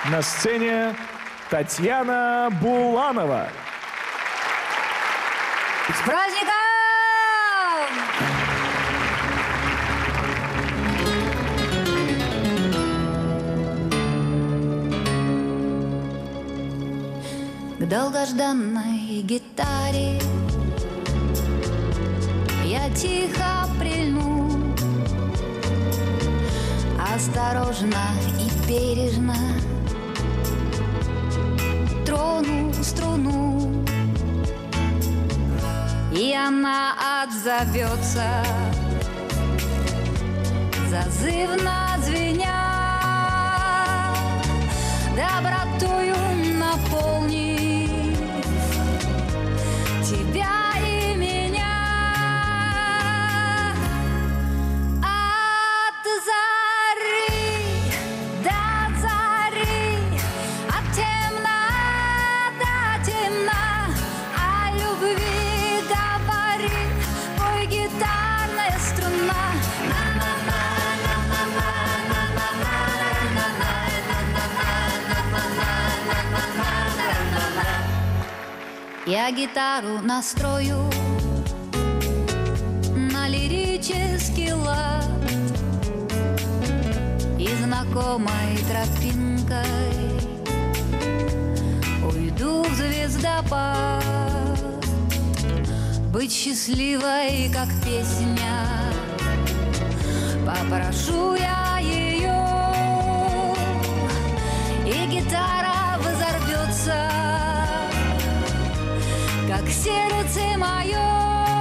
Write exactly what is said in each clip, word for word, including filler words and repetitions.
На сцене Татьяна Буланова. С праздником! К долгожданной гитаре я тихо прильну, осторожно и бережно трону струну, и она отзовется, зазывно звеня, добротою наполнив тебя и меня. От зари до зари, от темна до темна, о любви говори, пой гитарная струна. Я гитару настрою на лирический лад, и знакомой тропинкой уйду в звездопад. Быть счастливой, как песня, попрошу я ее, и гитара взорвется, как сердце мое.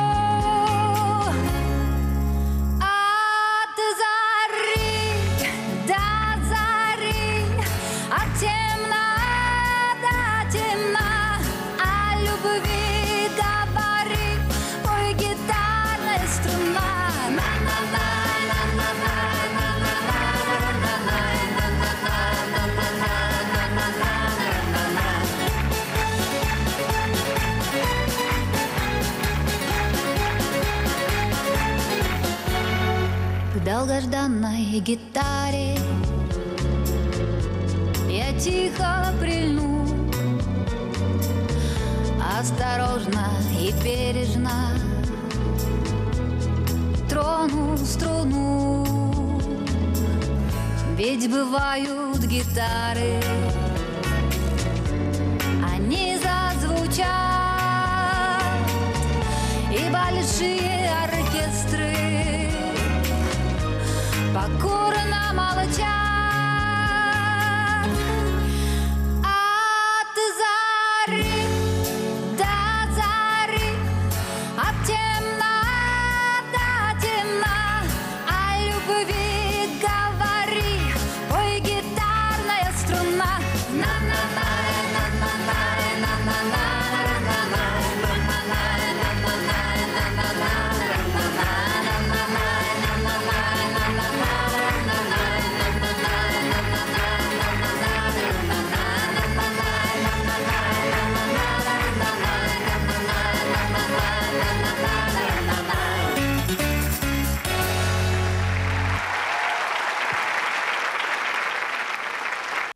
От зари до зари, от темна до темна, о любви говори, пой гитарная струна. К долгожданной гитаре я тихо прильну, осторожно и бережно трону струну. Ведь бывают гитары, они зазвучат, и большие оркестры покорно молчат.